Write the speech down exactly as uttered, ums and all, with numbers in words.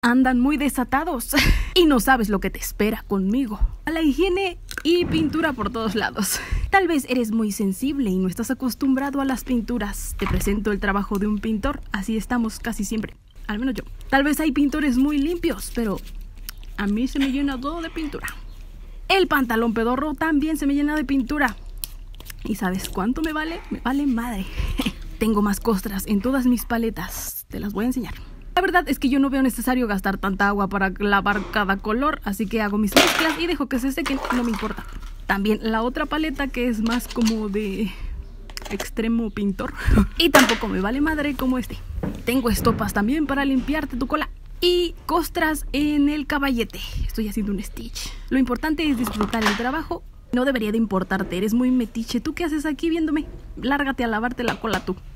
andan muy desatados y no sabes lo que te espera conmigo. A la higiene y pintura por todos lados. Tal vez eres muy sensible y no estás acostumbrado a las pinturas. Te presento el trabajo de un pintor, así estamos casi siempre, al menos yo. Tal vez hay pintores muy limpios, pero a mí se me llena todo de pintura. El pantalón pedorro también se me llena de pintura. ¿Y sabes cuánto me vale? Me vale madre. Tengo más costras en todas mis paletas. Te las voy a enseñar. La verdad es que yo no veo necesario gastar tanta agua para lavar cada color, así que hago mis mezclas y dejo que se sequen, no me importa. También la otra paleta que es más como de extremo pintor. Y tampoco me vale madre como este. Tengo estopas también para limpiarte tu cola. Y costras en el caballete. Estoy haciendo un stitch. Lo importante es disfrutar el trabajo. No debería de importarte, eres muy metiche. ¿Tú qué haces aquí viéndome? Lárgate a lavarte la cola tú.